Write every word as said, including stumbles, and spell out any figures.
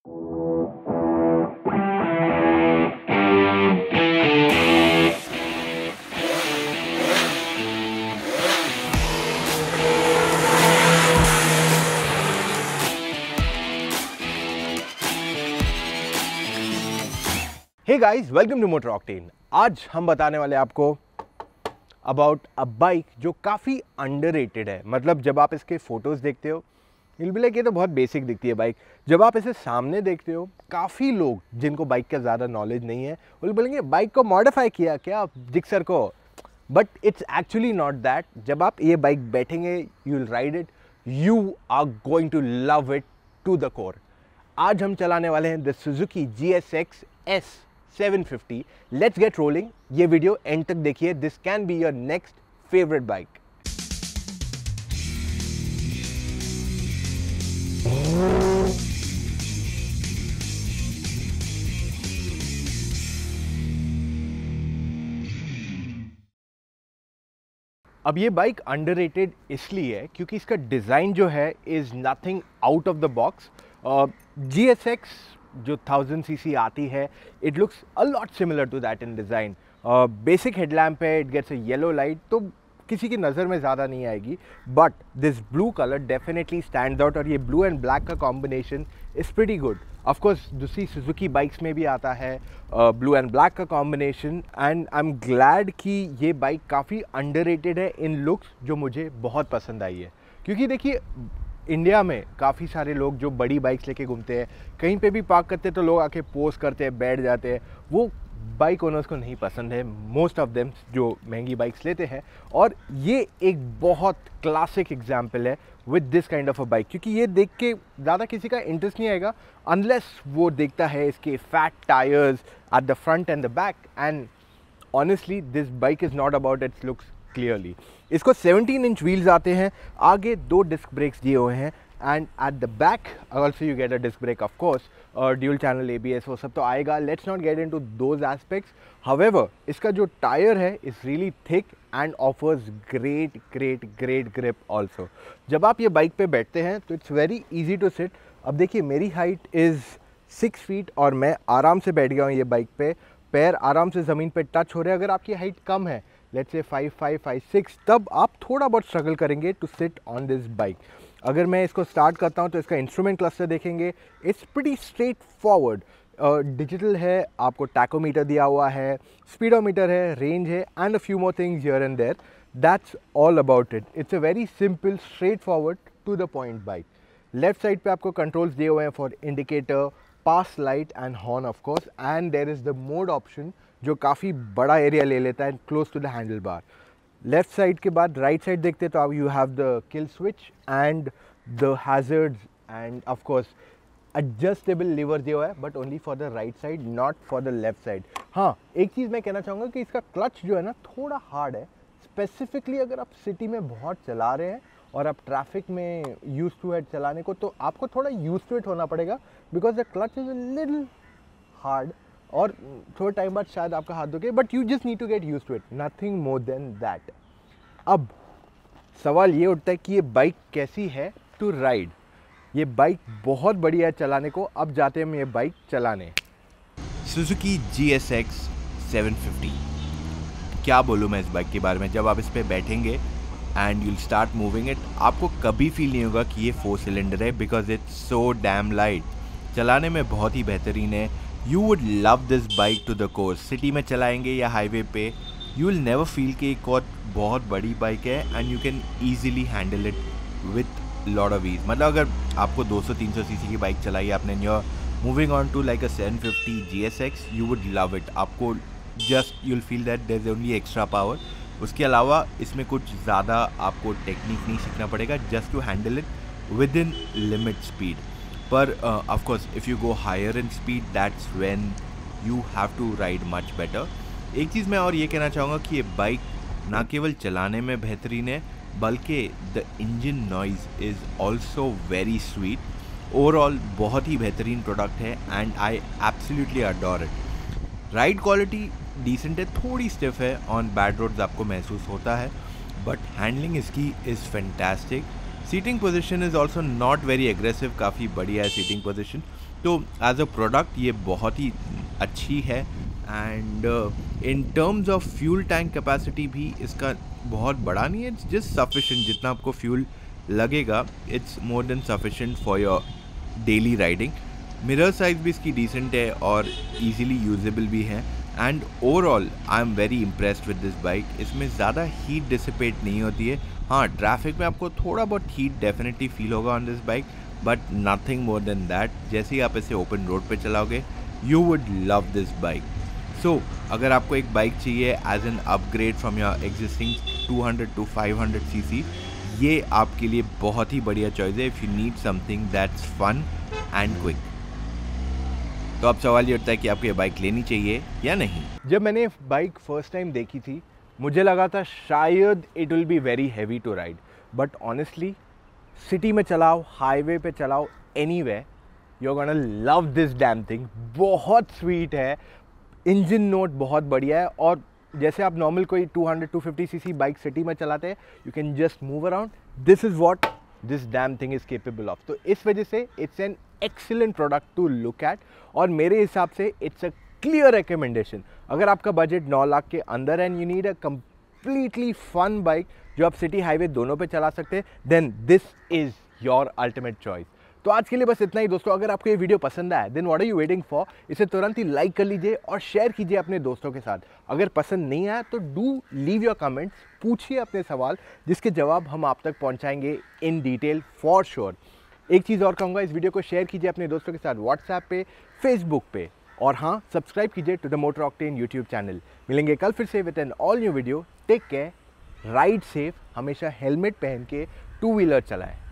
Hey guys, welcome to MotorOctane। आज हम बताने वाले आपको अबाउट अ बाइक जो काफ़ी अंडररेटेड है। मतलब जब आप इसके फ़ोटोज़ देखते हो विल बी लाइक ये तो बहुत बेसिक दिखती है बाइक। जब आप इसे सामने देखते हो, काफ़ी लोग जिनको बाइक का ज़्यादा नॉलेज नहीं है वो बोलेंगे बाइक को मॉडिफाई किया क्या जिक्सर को, but it's actually not that. जब आप ये बाइक बैठेंगे, you will ride it, you are going to love it to the core. आज हम चलाने वाले हैं the Suzuki G S X S seven fifty. Let's get rolling. ये वीडियो एंड तक देखिए, this can be your next favourite bike. अब ये बाइक अंडररेटेड इसलिए है क्योंकि इसका डिज़ाइन जो है is nothing out of the box. G S X जो थाउजेंड सी सी आती है, it looks a lot similar to that in design. Basic headlamp है, it gets a yellow light, तो किसी की नज़र में ज़्यादा नहीं आएगी। But this blue colour definitely stands out, और ये ब्लू एंड ब्लैक का combination is pretty good. Of course दूसरी सुजुकी बाइक्स में भी आता है ब्लू एंड ब्लैक का combination, and I am glad कि ये बाइक काफ़ी अंडररेटेड है इन लुक्स, जो मुझे बहुत पसंद आई है। क्योंकि देखिए, इंडिया में काफ़ी सारे लोग जो बड़ी बाइक्स लेके घूमते हैं, कहीं पे भी पार्क करते हैं तो लोग आके पोज करते हैं, बैठ जाते हैं। वो बाइक ओनर्स को नहीं पसंद है, मोस्ट ऑफ देम जो महंगी बाइक्स लेते हैं। और ये एक बहुत क्लासिक एग्जाम्पल है with this kind of a bike, क्योंकि ये देख के ज़्यादा किसी का इंटरेस्ट नहीं आएगा अनलेस वो देखता है इसके fat tyres at the front and the back. And honestly this bike is not about its looks clearly. इसको सेवनटीन इंच व्हील्स आते हैं, आगे दो डिस्क ब्रेक्स दिए हुए हैं, and at the back also you get a disc brake of course, और dual channel A B S वो सब तो आएगा। Let's not get into those aspects. However इसका जो टायर है is really thick and offers great great great grip also. जब आप ये बाइक पे बैठते हैं तो it's very easy to sit. अब देखिए, मेरी हाइट इज़ सिक्स फीट और मैं आराम से बैठ गया हूँ ये बाइक पे, पैर आराम से ज़मीन पे टच हो रहे हैं। अगर आपकी हाइट कम है, let's say five five five six, तब आप थोड़ा बहुत स्ट्रगल करेंगे to sit on this bike. अगर मैं इसको स्टार्ट करता हूं तो इसका इंस्ट्रूमेंट क्लस्टर देखेंगे, it's pretty straightforward. Digital है, आपको टैकोमीटर दिया हुआ है, स्पीडोमीटर है, रेंज है, and a few more things here and there. That's all about it. It's a very simple straightforward to the point bike. Left side पे आपको controls दिए हुए हैं for indicator, pass light and horn of course, and there is the mode option जो काफ़ी बड़ा area ले लेता है, close to the handlebar. Left side के बाद राइट साइड देखते तो आप you have the kill switch and the hazards, and of course adjustable lever दिया हुआ है, but only for the right side, not for the left side. हाँ, एक चीज़ मैं कहना चाहूँगा कि इसका क्लच जो है ना थोड़ा हार्ड है, स्पेसिफिकली अगर आप सिटी में बहुत चला रहे हैं और आप ट्रैफिक में यूज टू है चलाने को, तो आपको थोड़ा यूज टू इट होना पड़ेगा, because the clutch is a little hard, और थोड़ा टाइम बाद शायद आपका हाथ दुखे, but you just need to get use to it, nothing more than that. अब सवाल ये उठता है कि ये बाइक कैसी है टू राइड। ये बाइक बहुत बढ़िया है चलाने को। अब जाते हैं हम ये बाइक चलाने। Suzuki G S X seven fifty, क्या बोलूँ मैं इस बाइक के बारे में। जब आप इस पर बैठेंगे and you'll start moving it, आपको कभी फील नहीं होगा कि ये फोर सिलेंडर है, because it's so damn light. चलाने में बहुत ही बेहतरीन है। You would love this bike to the course. City में चलाएंगे या हाईवे पे, यू विल नेवर फील कि एक और बहुत बड़ी बाइक है, and you can easily handle it with lot of ease. मतलब अगर आपको two hundred three hundred cc की बाइक चलाई आपने, you are moving on to like a seven fifty G S X, you would love it. आपको just you will feel that there is only extra power. उसके अलावा इसमें कुछ ज़्यादा आपको टेक्निक नहीं सीखना पड़ेगा, just to handle it within limit speed. पर of course if you go higher in speed, that's when you have to ride much better. एक चीज़ मैं और ये कहना चाहूँगा कि ये बाइक ना केवल चलाने में बेहतरीन है, बल्कि the engine noise is also very sweet. Overall बहुत ही बेहतरीन प्रोडक्ट है, and I absolutely adore it. Ride quality decent है, थोड़ी स्टिफ है, ऑन बैड रोड्स आपको महसूस होता है, बट हैंडलिंग इसकी is fantastic. Seating position is also not very aggressive, काफ़ी बढ़िया है सीटिंग पोजीशन। तो एज अ प्रोडक्ट ये बहुत ही अच्छी है। And in terms of fuel tank capacity भी इसका बहुत बड़ा नहीं है, इट्स जस्ट सफिशेंट। जितना आपको फ्यूल लगेगा it's more than sufficient for your daily riding. Mirror size भी इसकी डिसेंट है और इजीली यूजेबल भी है। And overall I am very impressed with this bike. इसमें ज़्यादा हीट डिसिपेट नहीं होती है। हाँ, ट्रैफिक में आपको थोड़ा बहुत हीट डेफिनेटली फील होगा on this bike, but nothing more than that. जैसे ही आप इसे ओपन रोड पे चलाओगे you would love this bike. So अगर आपको एक बाइक चाहिए as an upgrade from your existing two hundred to five hundred C C, ये आपके लिए बहुत ही बढ़िया चॉइस है if you need something that's fun and quick. तो अब सवाल ये उठता है कि आपको ये बाइक लेनी चाहिए या नहीं। जब मैंने बाइक फर्स्ट टाइम देखी थी मुझे लगा था शायद it will be very heavy to ride, but honestly city में चलाओ, हाईवे पे चलाओ, anywhere, you are gonna love this damn thing. बहुत स्वीट है, इंजन नोट बहुत बढ़िया है, और जैसे आप नॉर्मल कोई two hundred two fifty cc bike city में चलाते हैं, you can just move around, this is what this damn thing is capable of. तो इस वजह से it's an excellent product to look at, और मेरे हिसाब से इट्स अ क्लियर रिकमेंडेशन। अगर आपका बजट नौ लाख के अंदर and you need a completely fun bike जो आप सिटी हाईवे दोनों पे चला सकते हैं, then this is your ultimate choice. तो आज के लिए बस इतना ही दोस्तों। अगर आपको ये वीडियो पसंद आया then what are you waiting for, इसे तुरंत ही लाइक कर लीजिए और शेयर कीजिए अपने दोस्तों के साथ। अगर पसंद नहीं आया तो डू लीव योर कमेंट्स, पूछिए अपने सवाल जिसके जवाब हम आप तक पहुंचाएंगे इन डिटेल फॉर श्योर। एक चीज़ और कहूँगा, इस वीडियो को शेयर कीजिए अपने दोस्तों के साथ व्हाट्सएप पे, फेसबुक पे, और हाँ, सब्सक्राइब कीजिए to the Motor Octane YouTube channel. मिलेंगे कल फिर से with an all new video. Take care, ride safe, हमेशा हेलमेट पहन के टू व्हीलर चलाएं।